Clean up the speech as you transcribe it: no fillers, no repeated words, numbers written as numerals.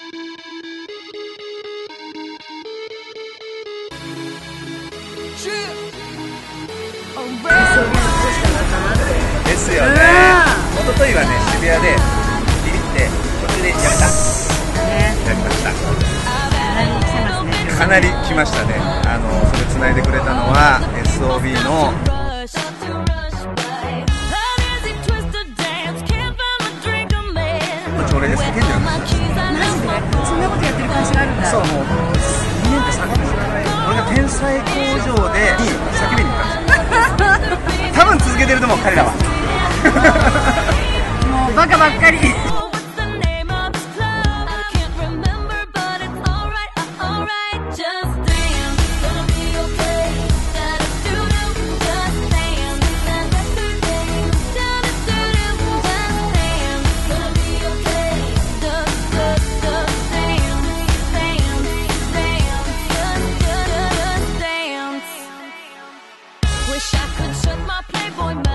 ですよね。一昨日はね、渋谷でビビって途中でやめた。やりました。かなり来ましたね。それ繋いでくれたのは SOB の朝礼で叫んでるんですよ。 マジでそんなことやってる会社があるんだ。 そう、もう2年って下がって知らない。俺が天才工場で叫びに行ったんですよ。多分続けてると思う、彼らは。 もうバカばっかり。 Wish I could shut my Playboy mouth.